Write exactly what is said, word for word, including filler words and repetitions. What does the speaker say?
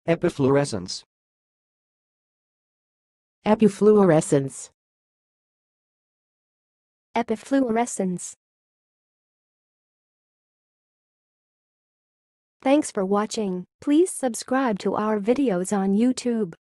Epifluorescence. Epifluorescence. Epifluorescence. Thanks for watching. Please subscribe to our videos on YouTube.